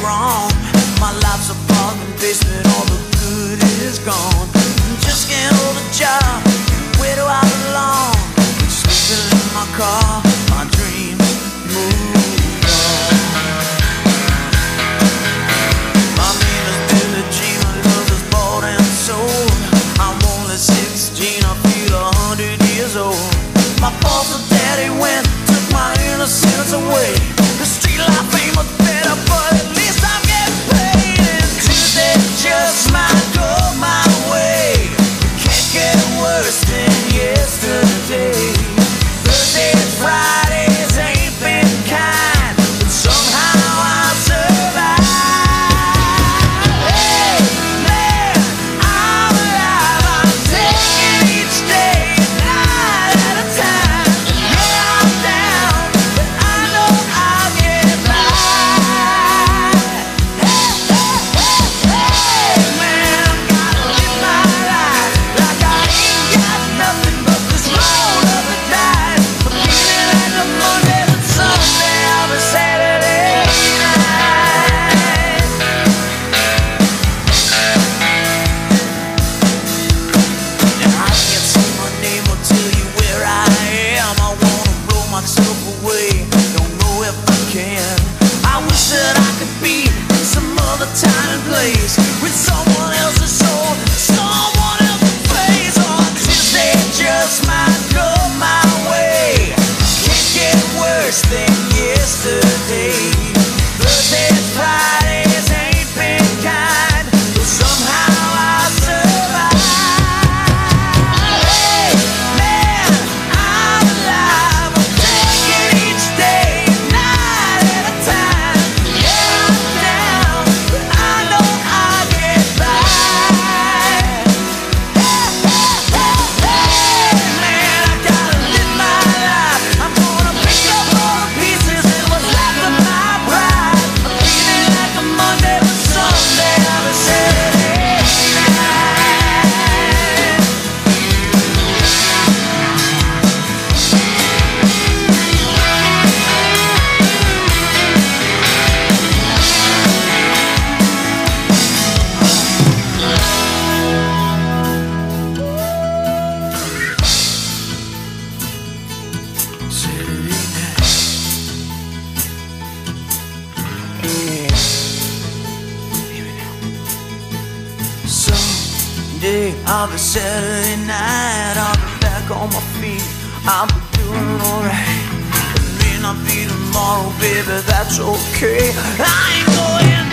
wrong. My life's a bargain basement, all the good is gone. Just can't hold a job, where do I belong? Sleeping in my car, my dreams move on. My name is Billie Jean, my love is bought and sold. I'm only 16, I feel 100 years old. My father, daddy went, took my innocence away. The street life ain't much better, but at least I'm getting paid. And Tuesday just might go my way. Can't get worse than yesterday. Thursdays, Fridays ain't been kind, but somehow I survive. Hey, man, I'm alive. I'm taking each day, night at a time. Yeah, I'm down, but I know I'll get by. Hey, hey, hey, hey, man, I'm gonna live my life like I ain't got nothing but this road of the dice. I'm feeling like a Monday, but Sunday I'll be Saturday night. And I can't say my name or tell you where I am. I wanna blow myself away, don't know if I can. I wish that I could be in some other time and place, with someone else's soul, someone else's face. On Tuesday just might go my way. Can't get worse than yesterday. Thursdays, Fridays ain't been kind, but somehow I survive. Hey, man, I'm alive. I'm taking each day, night at a time. Yeah, I'm down, but I know I'll get by. Hey, hey, hey, hey, man, I gotta live my life. I'm gonna pick up all the pieces and what's left of my pride. I'm feeling like a Monday, but Sunday I'll be Saturday night. Someday I'll be Saturday night. I'll be back on my feet, I'll be doing alright. It may not be tomorrow, baby, that's okay. I ain't going